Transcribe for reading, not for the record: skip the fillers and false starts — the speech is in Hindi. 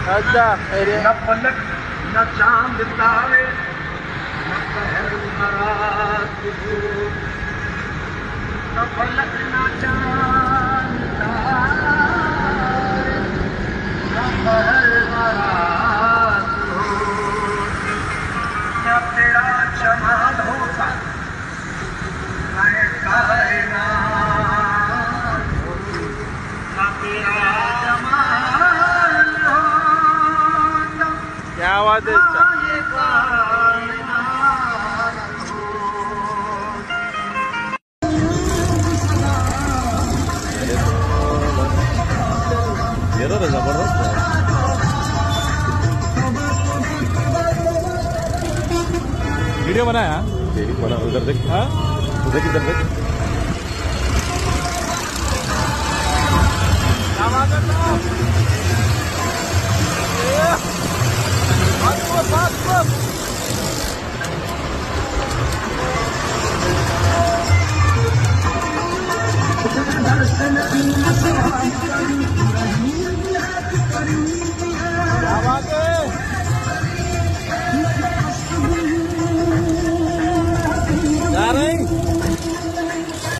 अच्छा न पलक न चांद तारे न पहर रात हो, न पलक न चांद तारे न पहर रात हो। क्या तेरा जमाल होता मैं कायनात हो, न तेरा जमाल होता क्या आवाज है अच्छा। ये कायनात हो। ये तो जबरदस्त है। वीडियो बनाया बना उधर देख। हाँ उधर किधर देख।